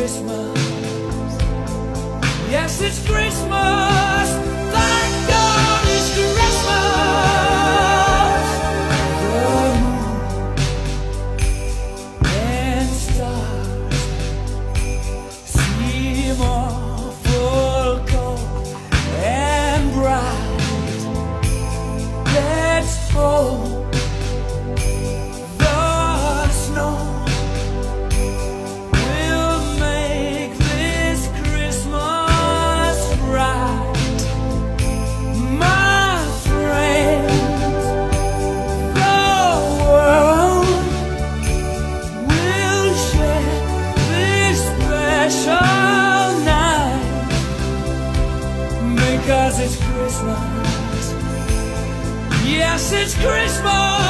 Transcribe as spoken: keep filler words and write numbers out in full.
Christmas. Yes, it's Christmas. Thank God it's Christmas. The moon and stars seem awful cold and bright. Let's hope because it's Christmas. Yes, it's Christmas.